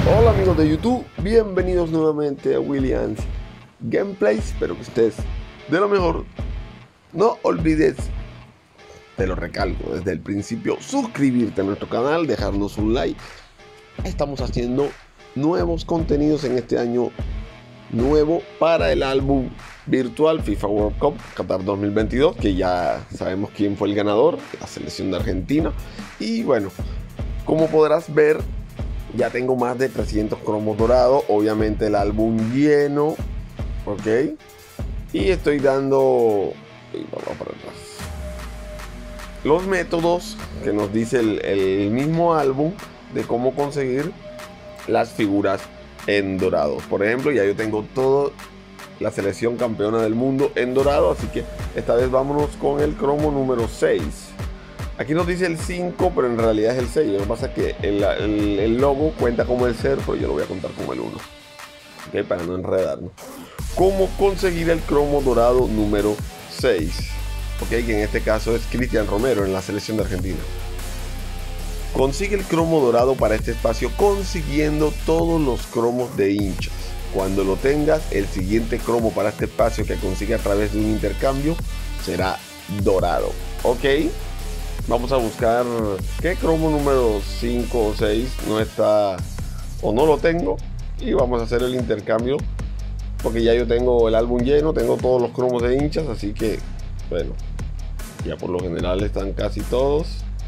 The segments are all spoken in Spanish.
Hola amigos de YouTube, bienvenidos nuevamente a Williams Gameplays. Espero que estés de lo mejor. No olvides, te lo recalco desde el principio, suscribirte a nuestro canal, dejarnos un like. Estamos haciendo nuevos contenidos en este año nuevo para el álbum virtual FIFA World Cup Qatar 2022, que ya sabemos quién fue el ganador, la selección de Argentina. Y bueno, como podrás ver, ya tengo más de 300 cromos dorados, obviamente el álbum lleno, ok, y estoy dando vamos para atrás los métodos que nos dice el mismo álbum de cómo conseguir las figuras en dorado. Por ejemplo, ya yo tengo toda la selección campeona del mundo en dorado, así que esta vez vámonos con el cromo número 6. Aquí nos dice el 5, pero en realidad es el 6. Lo que pasa es que el logo cuenta como el 0, pero yo lo voy a contar como el 1. ¿Okay? Para no enredarnos. ¿Cómo conseguir el cromo dorado número 6? ¿Okay? Que en este caso es Cristian Romero en la selección de Argentina. Consigue el cromo dorado para este espacio consiguiendo todos los cromos de hinchas. Cuando lo tengas, el siguiente cromo para este espacio que consigue a través de un intercambio será dorado. ¿Ok? Vamos a buscar qué cromo número 5 o 6 no está o no lo tengo, y vamos a hacer el intercambio porque ya yo tengo el álbum lleno, tengo todos los cromos de hinchas, así que bueno, ya por lo general están casi todos.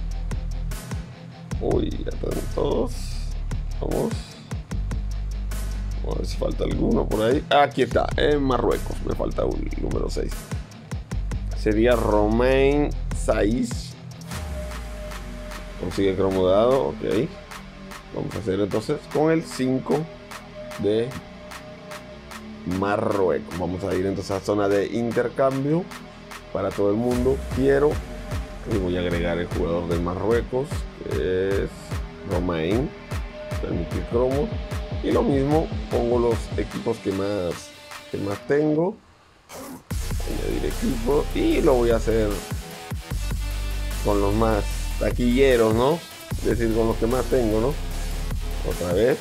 Uy, ya están todos. Vamos a ver si falta alguno por ahí. Aquí está, en Marruecos me falta un número 6, sería Romain Saiz. Consigue cromo dado, ok. Vamos a hacer entonces con el 5 de Marruecos. Vamos a ir entonces a zona de intercambio para todo el mundo. Quiero y voy a agregar el jugador de Marruecos, que es Romain. Permitir cromos. Y lo mismo, pongo los equipos que más tengo. Añadir equipo. Y lo voy a hacer con los más taquilleros, ¿no? Es decir, con los que más tengo, ¿no? Otra vez.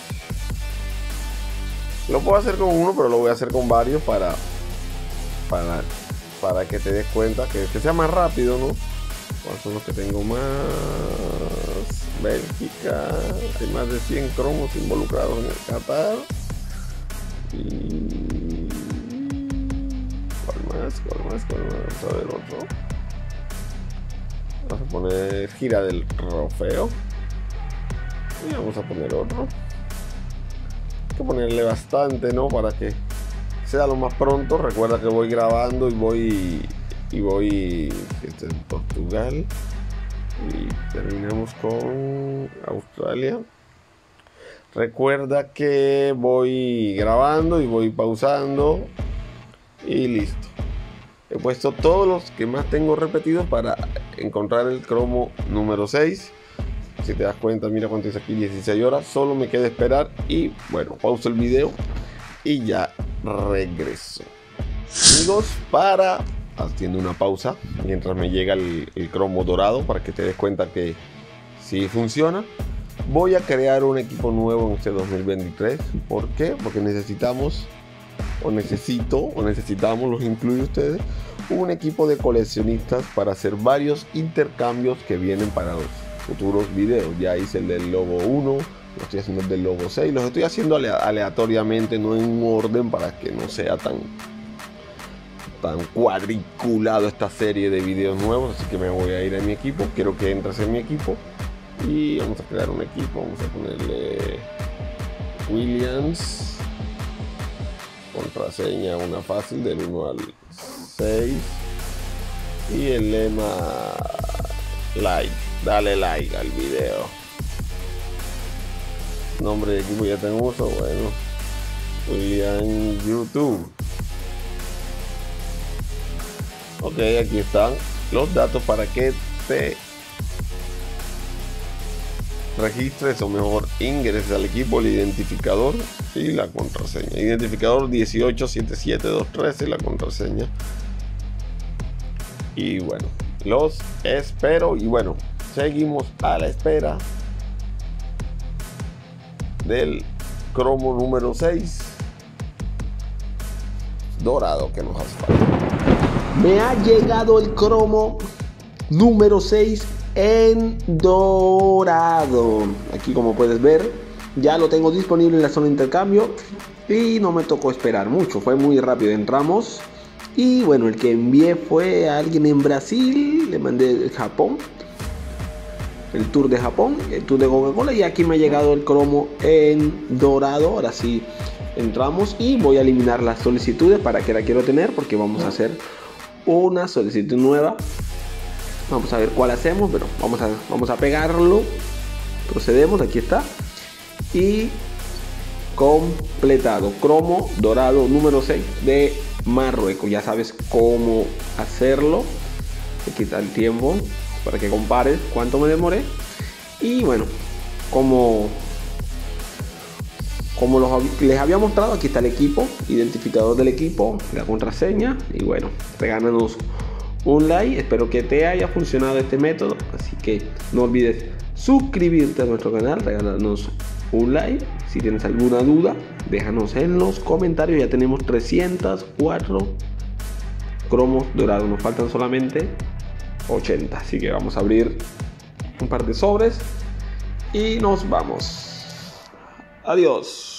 Lo puedo hacer con uno, pero lo voy a hacer con varios para que te des cuenta que sea más rápido, ¿no? ¿Cuáles son los que tengo más? Bélgica. Hay más de 100 cromos involucrados en el Qatar. Y ¿cuál más? Vamos a ver otro. Vamos a poner gira del trofeo. Y vamos a poner otro. Hay que ponerle bastante, ¿no? Para que sea lo más pronto. Recuerda que voy grabando y voy este es Portugal. Y terminamos con Australia. Recuerda que voy grabando y voy pausando. Y listo. He puesto todos los que más tengo repetidos para encontrar el cromo número 6. Si te das cuenta, mira cuánto es aquí, 16 horas. Solo me queda esperar y bueno, pauso el video y ya regreso. Amigos, haciendo una pausa mientras me llega el cromo dorado para que te des cuenta que sí funciona. Voy a crear un equipo nuevo en este 2023. ¿Por qué? Porque necesitamos necesitamos, los incluyo ustedes, un equipo de coleccionistas para hacer varios intercambios que vienen para los futuros videos. Ya hice el del logo 1, lo estoy haciendo el del logo 6, los estoy haciendo aleatoriamente, no en un orden para que no sea tan cuadriculado esta serie de videos nuevos. Así que me voy a ir a mi equipo, quiero que entres en mi equipo y vamos a crear un equipo. Vamos a ponerle Williams. Contraseña una fácil del 1 al 6 y el lema like, dale like al video. Nombre de equipo ya tengo uso, bueno, William YouTube. Ok, aquí están los datos para que te registres, o mejor ingreses al equipo, el identificador y la contraseña. Identificador 1877213, la contraseña. Y bueno, los espero. Y bueno, seguimos a la espera del cromo número 6 dorado que nos hace falta. Me ha llegado el cromo número 6 en dorado. Aquí, como puedes ver, ya lo tengo disponible en la zona de intercambio y no me tocó esperar mucho, fue muy rápido. Entramos y bueno, el que envié fue a alguien en Brasil, le mandé el Japón, el tour de Japón, el tour de Coca-Cola, y aquí me ha llegado el cromo en dorado. Ahora sí entramos y voy a eliminar las solicitudes. ¿Para qué la quiero tener? Porque vamos a hacer una solicitud nueva. Vamos a ver cuál hacemos, pero vamos a pegarlo. Procedemos, aquí está. Y completado, cromo dorado número 6 de Marruecos. Ya sabes cómo hacerlo. Aquí está el tiempo para que compares cuánto me demoré. Y bueno, como les había mostrado, aquí está el equipo, identificador del equipo, la contraseña. Y bueno, regálanos un like. Espero que te haya funcionado este método, así que no olvides suscribirte a nuestro canal, regálanos un like. Si tienes alguna duda, déjanos en los comentarios. Ya tenemos 304 cromos dorados, nos faltan solamente 80, así que vamos a abrir un par de sobres y nos vamos. Adiós.